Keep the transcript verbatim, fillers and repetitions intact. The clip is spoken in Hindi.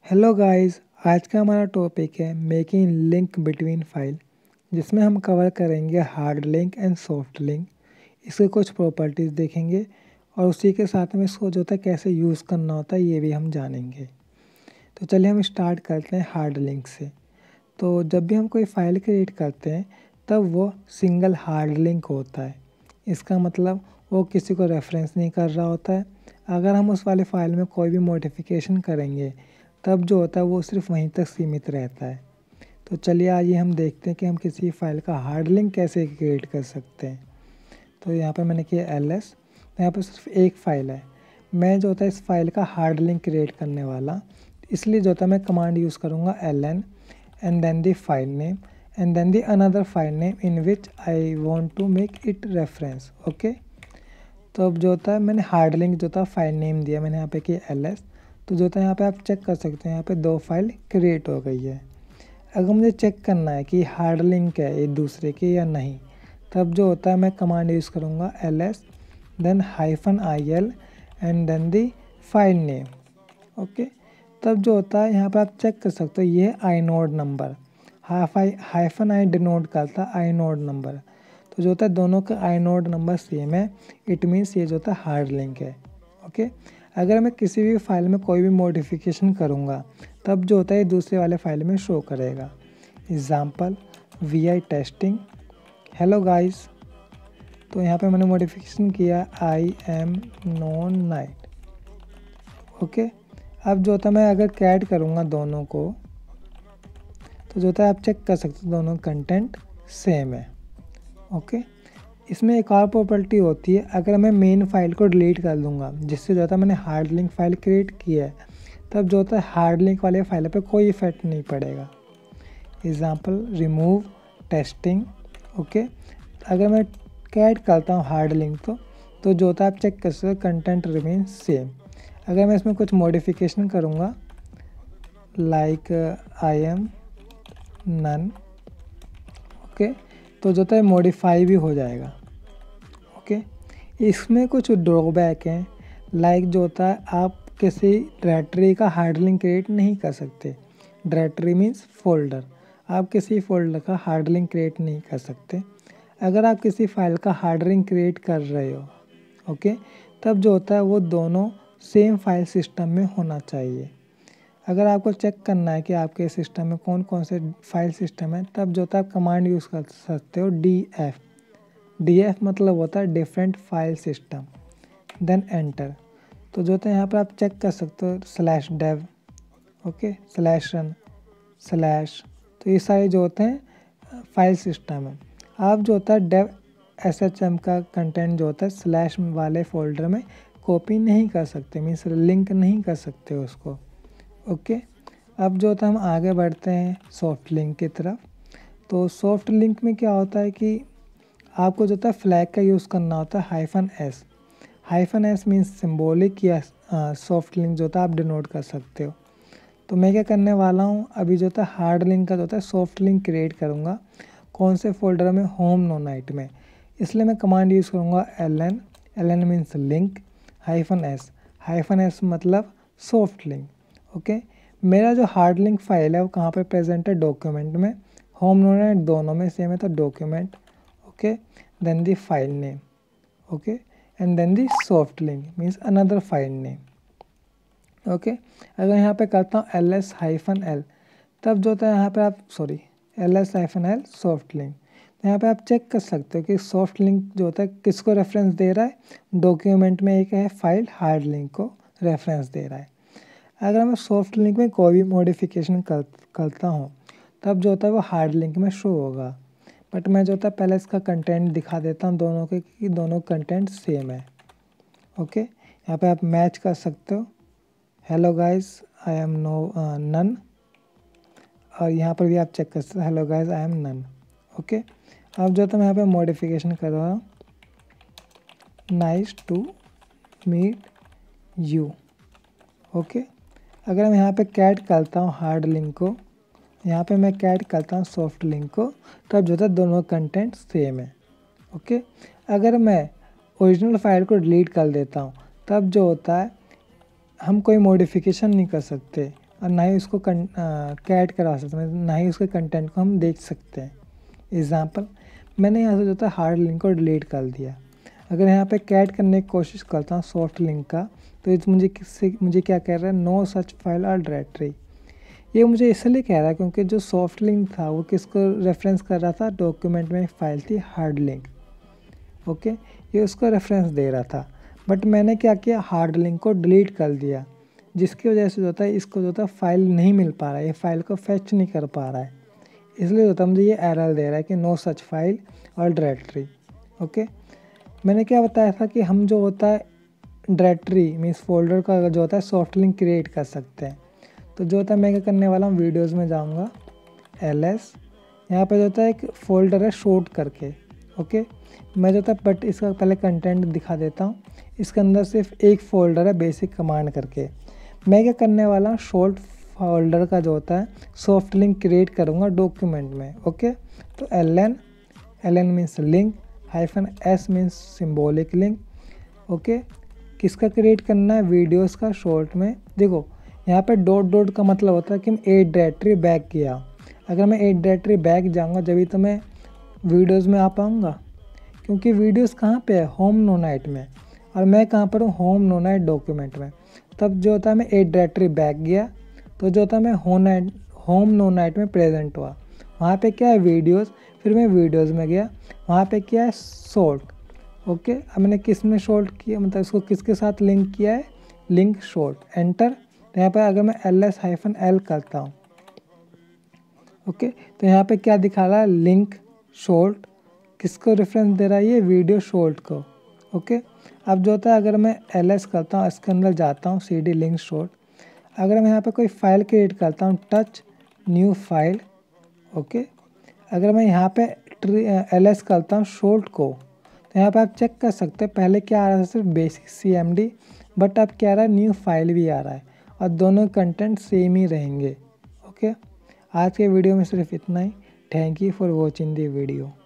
हेलो गाइस, आज का हमारा टॉपिक है मेकिंग लिंक बिटवीन फाइल, जिसमें हम कवर करेंगे hard link and soft link. इसके कुछ प्रॉपर्टीज़ देखेंगे और उसी के साथ में इसको जो होता है कैसे यूज़ करना होता है ये भी हम जानेंगे। तो चलिए हम स्टार्ट करते हैं हार्ड लिंक से। तो जब भी हम कोई फाइल क्रिएट करते हैं तब वो सिंगल हार्ड लिंक होता है। इसका मतलब वो किसी को रेफरेंस नहीं कर रहा होता है। अगर हम उस वाले फाइल में कोई भी मॉडिफिकेशन करेंगे तब जो होता है वो सिर्फ वहीं तक सीमित रहता है। तो चलिए आइए हम देखते हैं कि हम किसी फाइल का हार्ड लिंक कैसे क्रिएट कर सकते हैं। तो यहाँ पर मैंने किया एल एस, तो यहाँ पर सिर्फ एक फ़ाइल है। मैं जो होता है इस फाइल का हार्ड लिंक क्रिएट करने वाला, इसलिए जो होता है मैं कमांड यूज़ करूँगा L N and then the file name and then the another file name in which I want to make it reference. Okay, तो अब जो होता है मैंने हार्ड लिंक जो था फाइल नेम दिया, मैंने यहाँ पे किया एल एस। तो जो होता है यहाँ पे आप चेक कर सकते हैं, यहाँ पे दो फाइल क्रिएट हो गई है। अगर मुझे चेक करना है कि हार्ड लिंक है एक दूसरे के या नहीं, तब जो होता है मैं कमांड यूज़ करूँगा L S then hyphen I L and then the file name. Okay, तब जो होता है यहाँ पर आप चेक कर सकते हो ये I node number, half I hyphen I denote करता आई नोड नंबर। तो जो होता है दोनों का आई नोड नंबर सेम है, इट मीन्स ये जो होता है हार्ड लिंक है। ओके, अगर मैं किसी भी फाइल में कोई भी मॉडिफिकेशन करूँगा तब जो होता है दूसरे वाले फाइल में शो करेगा। Example V I testing hello guys. तो यहाँ पे मैंने मॉडिफिकेशन किया I am non night. Okay, अब जो होता है मैं अगर कैट करूँगा दोनों को तो जो होता है आप चेक कर सकते हो दोनों कंटेंट सेम है। ओके, इसमें एक और प्रॉपर्टी होती है, अगर मैं मेन फाइल को डिलीट कर दूंगा जिससे जो होता है मैंने हार्ड लिंक फाइल क्रिएट किया है, तब जो होता है हार्ड लिंक वाले फाइल पे कोई इफेक्ट नहीं पड़ेगा। Example remove testing. ओके, अगर मैं कैट करता हूँ हार्ड लिंक तो तो जो होता है आप चेक कर सकते हो कंटेंट रिमेन सेम। अगर मैं इसमें कुछ मॉडिफिकेशन करूँगा like I am none, okay, तो जो होता है मॉडिफाई भी हो जाएगा। ओके, इसमें कुछ ड्रॉबैक हैं, लाइक जो होता है आप किसी डायरेक्टरी का हार्ड लिंक क्रिएट नहीं कर सकते। डायरेक्टरी मीन्स फोल्डर, आप किसी फोल्डर का हार्ड लिंक क्रिएट नहीं कर सकते। अगर आप किसी फाइल का हार्ड लिंक क्रिएट कर रहे हो, ओके, तब जो होता है वो दोनों सेम फाइल सिस्टम में होना चाहिए। अगर आपको चेक करना है कि आपके सिस्टम में कौन कौन से फाइल सिस्टम है, तब जो होता है आप कमांड यूज़ कर सकते हो डी एफ। डी एफ मतलब होता है different file system, then enter. तो जो होता है यहाँ पर आप चेक कर सकते हो slash dev, okay, slash run slash, तो ये सारे जो होते हैं फाइल सिस्टम है। आप जो होता है डेव एस एच एम का कंटेंट जो होता है स्लैश वाले फोल्डर में कॉपी नहीं कर सकते, मीन्स लिंक नहीं कर सकते उसको। ओके, अब जो होता है हम आगे बढ़ते हैं सॉफ्ट लिंक की तरफ। तो सॉफ्ट लिंक में क्या होता है कि आपको जो होता है फ्लैग का यूज़ करना होता है hyphen S. Hyphen S means symbolic या सॉफ्ट लिंक जो होता है आप डिनोट कर सकते हो। तो मैं क्या करने वाला हूँ, अभी जो होता है हार्ड लिंक का जो होता है सॉफ्ट लिंक क्रिएट करूँगा। कौन से फोल्डर में, होम नो नाइट में, इसलिए मैं कमांड यूज़ करूँगा L N. L N means link hyphen S, hyphen S मतलब सॉफ्ट लिंक। ओके, मेरा जो हार्ड लिंक फाइल है वो कहाँ पर प्रेजेंट है, डॉक्यूमेंट में। होम नो नाइट दोनों में सेम है तो document, okay, then the file name, okay, and then the soft link means another file name. Okay, अगर यहाँ पे करता हूँ एल एस हाइफन एल, तब जो होता है यहाँ पे आप sorry L S hyphen L soft link, तो यहाँ पे आप चेक कर सकते हो कि सॉफ्ट लिंक जो होता है किसको रेफरेंस दे रहा है, डॉक्यूमेंट में एक है फाइल हार्ड लिंक को रेफरेंस दे रहा है। अगर मैं सॉफ्ट लिंक में कोई भी मॉडिफिकेशन कर, करता हूँ तब जो होता है वो हार्ड लिंक में शो होगा। बट मैं जो होता है पहले इसका कंटेंट दिखा देता हूँ दोनों के कि दोनों कंटेंट सेम है। ओके, यहाँ पे आप मैच कर सकते हो hello guys I am no none, और यहाँ पर भी आप चेक कर सकते हो hello guys I am none. Okay, अब जो होता है मैं यहाँ पे मॉडिफिकेशन कर रहा हूँ nice to meet you. Okay, अगर मैं यहाँ पे कैट करता हूँ हार्ड लिंक को, यहाँ पे मैं कैट करता हूँ सॉफ्ट लिंक को, तब जो होता है दोनों कंटेंट सेम है। ओके, अगर मैं ओरिजिनल फाइल को डिलीट कर देता हूँ तब जो होता है हम कोई मॉडिफिकेशन नहीं कर सकते। और ना ही उसको कैट करा सकते हैं, ना ही उसके कंटेंट को हम देख सकते हैं। एग्जाम्पल, मैंने यहाँ से जो था हार्ड लिंक को डिलीट कर दिया। अगर यहाँ पे कैट करने की कोशिश करता हूँ सॉफ्ट लिंक का, तो इस मुझे किससे मुझे क्या कह रहा है, नो सच फाइल और डायरेक्टरी। ये मुझे इसलिए कह रहा है क्योंकि जो सॉफ्ट लिंक था वो किसको रेफरेंस कर रहा था, डॉक्यूमेंट में एक फाइल थी हार्ड लिंक। ओके, ये उसको रेफरेंस दे रहा था, बट मैंने क्या किया, हार्ड लिंक को डिलीट कर दिया, जिसकी वजह से जो होता है इसको जो होता है फाइल नहीं मिल पा रहा है, ये फाइल को फेच नहीं कर पा रहा है, इसलिए होता है मुझे ये एरर दे रहा है कि नो सच फाइल और डायरेक्टरी। ओके, मैंने क्या बताया था कि हम जो होता है डायरेक्टरी मीन्स फोल्डर का जो होता है सॉफ्ट लिंक क्रिएट कर सकते हैं। तो जो होता है मैं क्या करने वाला हूँ, वीडियोस में जाऊँगा, एल एस, यहाँ पे जो होता है एक फ़ोल्डर है शॉर्ट करके। ओके, मैं जो होता है बट इसका पहले कंटेंट दिखा देता हूँ। इसके अंदर सिर्फ एक फ़ोल्डर है बेसिक कमांड करके। मैं क्या करने वाला हूँ, शॉर्ट फोल्डर का जो होता है सॉफ्ट लिंक क्रिएट करूँगा डॉक्यूमेंट में। ओके, तो L N, L N means link, hyphen S means symbolic link. Okay, किसका क्रिएट करना है, वीडियोस का शॉर्ट में। देखो यहाँ पे डॉट डॉट का मतलब होता है कि मैं एट डायरेक्टरी बैक किया। अगर मैं एट डायरेक्टरी बैक जाऊँगा जभी तो मैं वीडियोस में आ पाऊँगा, क्योंकि वीडियोस कहाँ पे है, होम नो नाइट में, और मैं कहाँ पर हूँ, होम नो नाइट डॉक्यूमेंट में। तब जो होता है मैं एट डायरेक्टरी बैक गया, तो जो होता है मैं home night home no night में प्रेजेंट हुआ। वहाँ पे क्या है, वीडियोस, फिर मैं वीडियोस में गया, वहाँ पे क्या है, शॉर्ट। ओके, अब मैंने किस में शॉर्ट किया, मतलब इसको किसके साथ लिंक किया है, लिंक शॉर्ट, एंटर। तो यहाँ पर अगर मैं एल एस हाइफन एल करता हूँ, ओके, तो यहाँ पे क्या दिखा रहा है, लिंक शॉर्ट, किसको रेफरेंस दे रहा है, ये वीडियो शॉर्ट को। ओके, अब जो होता है अगर मैं एल एस करता हूँ, इसके अंदर जाता हूँ, सी डी लिंक शॉर्ट, अगर मैं यहाँ पे कोई फाइल क्रिएट करता हूँ, टच न्यू फाइल। ओके, अगर मैं यहाँ पे एल एस करता हूँ शॉर्ट को, तो यहाँ पे आप चेक कर सकते हैं पहले क्या आ रहा था, सिर्फ basic C M D, but अब क्या आ रहा है, न्यू फाइल भी आ रहा है, और दोनों कंटेंट सेम ही रहेंगे। ओके, आज के वीडियो में सिर्फ इतना ही। Thank you for watching the video.